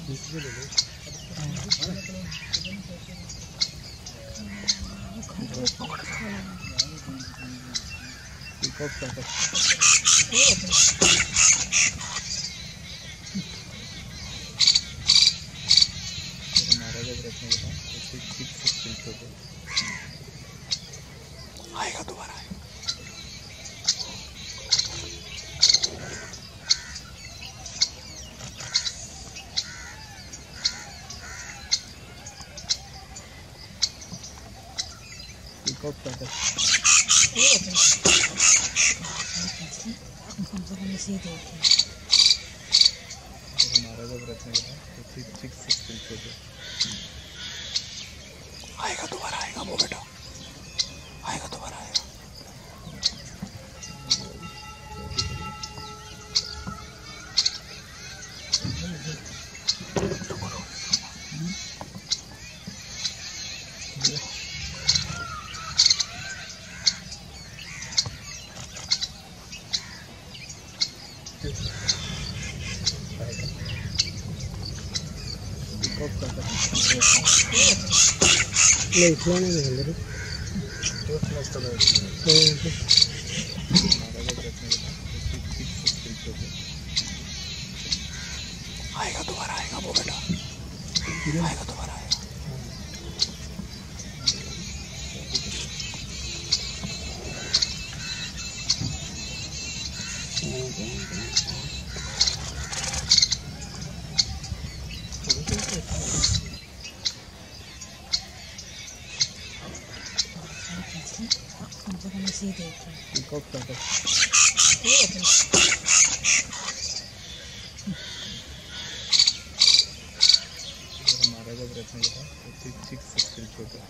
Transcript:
आएगा दोबारा आएगा। आएगा दोबारा आएगा वो बेटा, आएगा दोबारा आएगा। नहीं खिलाने नहीं है मेरे आएगा दोबारा आएगा वो बेटा, आएगा दोबारा आएगा। हमारा जब रखने का